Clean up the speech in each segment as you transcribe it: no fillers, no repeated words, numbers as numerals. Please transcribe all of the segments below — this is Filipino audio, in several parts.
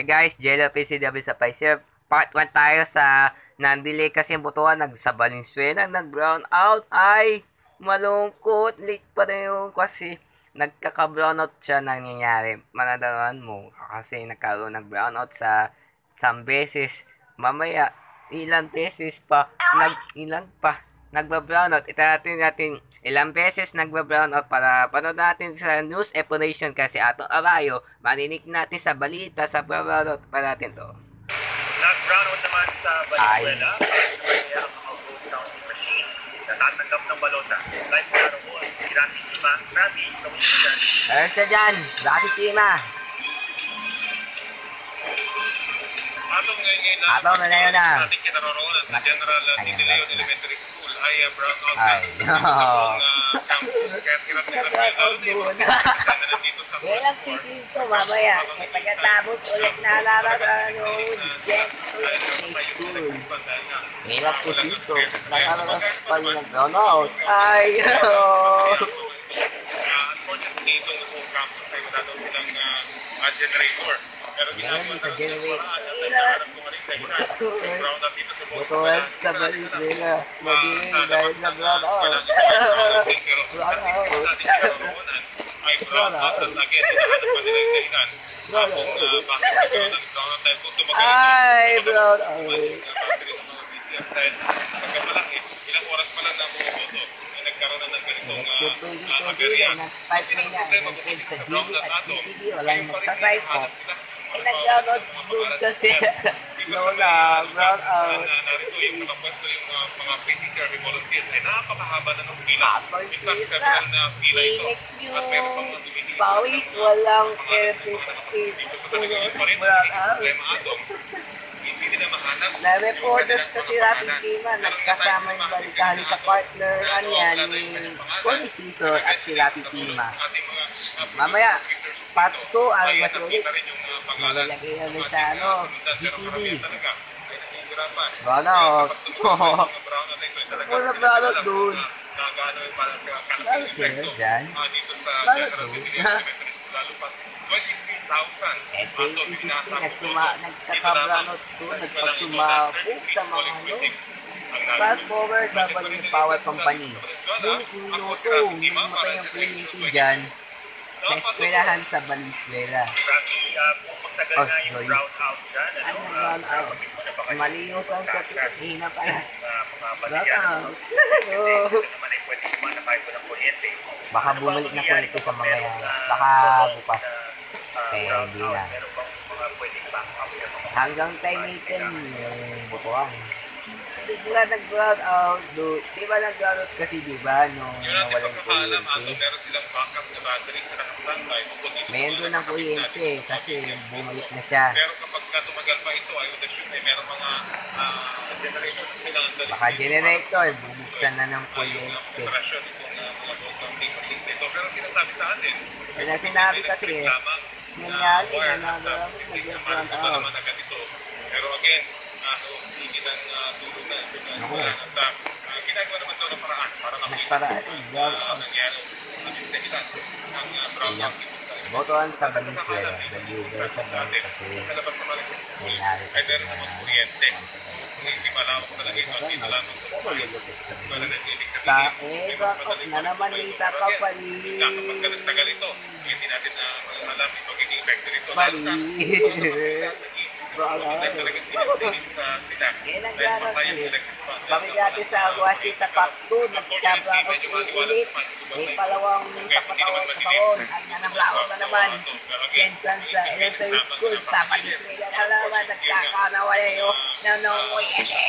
guys, Jello PCW sa Paisip. Part 1 tayo sa nandili kasi ang butuan sa Valenzuela, nag-brown out. Ay, malungkot. Late pa rin yung kasi nagkaka-brown out siya nangyayari. Manadaran mo kasi nagkaroon nag-brown out sa isang beses. Mamaya, ilang beses pa, nagba-brown out. Itatin natin ilang beses nagba-brown out para panood natin sa news explanation kasi atong arayo, marinig natin sa balita sa brown out pa natin to. Nag-brown out naman sa Valenzuela, kaya ang mga vote counting machine natatanggap ng balota. Like naroon, si Rafi Tima, Rafi, kamusta dyan? Ayun siya dyan, Rafi Tima. Atong ngayon na ating kinaroroonan sa General Tito Leon Elementary School ay brown out na campus. Kaya hirap-hirap na lalo na yung mga nandito sa Ilang pisil to mamaya, pagkatapos ulit na lalabas school. Ilang pisil to, nakalabas pa yung nag-brown out. Ay, unfortunately, itong campus ay wala daw silang generator. Pero ginagawa sa generator. brown out dito sa butuan sa Valenzuela. Magiging dahil sa brown out. Brown out. Ay brown out at again, hinahanap pa nila yung dahilan. Kung bakit nagkaroon ng brown out dahil kung tumagal Ay, brown out. Dahil pagkamalaki, ilang oras pa lang na bumuboto ay nagkaroon na ng ganitong aberya. Nag-start na na sa GV at GTV. Walang magsasay po. Eh, nag-download doon kasi Lola, brown out. Narito yung mga pwesto yung mga PTCRB volunteers ay napakahaba na ng pila. In fact, several na pila ito. At meron pang mga tumigil. Pawis, walang airport. Brown out. Hindi na mahanap. Na-reporters kasi Rafi Tima, nagkasama yung balitahan sa partner niya ni Connie Cesar at si Rafi Tima. Mamaya, part 2 ang mas ulit. Malalagay namin sa GTV. Brown out. Puro brown out doon. Bakit kayo dyan? Bakit doon? Eto yung PCC, nagkaka-brown out doon, nagpagsumabog sa mga fast forward, babalik yung power company. Ngunit minuto, mamatay yung kulinti dyan na eskwelahan sa Valenzuela. Oh, sorry. Ano brown out? Mali yung sound ko, hina pala. Brown out. Baka bumalik na kulinti sa mga yan. Baka bukas. Kaya hindi na. Hanggang time natin yung butuan. Bigla nag-brown out. Di ba nag-brown out kasi diba nung nawalan kuryente? Meron silang backup na battery sa naka-standby. Mayroon doon ang kuryente kasi bumalik na siya. Pero kapag tumagal pa ito, I would assume meron mga generator na kailangan dali. Baka generator, bubuksan na ng kuryente. Pero sinasabi sa atin, Kaya sinabi kasi nangyari na nag-brown out. Pero again, higit ang tulong na. At ginagawa naman ito ng paraan para Nagparaan, brown out. nangyari ang dahilan ng brown out. Botohan sa Valenzuela, nag-iugay sa brown kasi nangyari Ay kasi meron naman kuryente. Hindi malawak talaga ito. Hindi na lamang sa brown out na naman yung sa kapali. kapag tagal ito, hindi natin na alam yung magiging effecto nito. Bali. Brown out. Kaya naglaran ulit. Bakit dati sa Aguasi sa Pakto, nagka-brown out ulit. Eh, palawang sa patawon ay nanabrown out na naman. Jensen sa elementary school, sa Valenzuela na naman, nagkakanawala yung nanonguyete.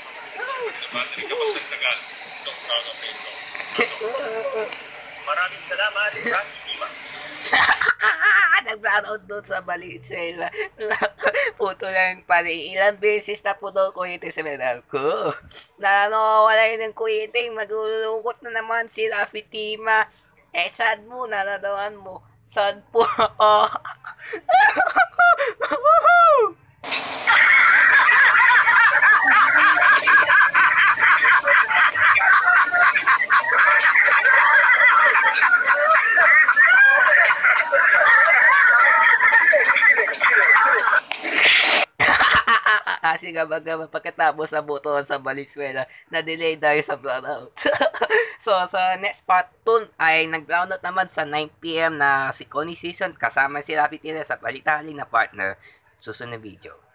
Maraming salamat, Rafi Tima. Nag-brown out doon sa Valenzuela. Puto lang pa rin. Ilang beses na puto kuryente sa medal ko. Wala yun ng kuryente. Magulungkot na naman si Rafi Tima. Eh, sad mo, nanadawan mo. Sad po. kasi gabagaba pagkatapos sa buton sa Valenzuela, na-delay dahil sa brownout. So, sa next part 2 ay nag-brownout naman sa 9 PM na si Connie Season kasama si Rafi Tira sa balitali na partner. Susunod na video.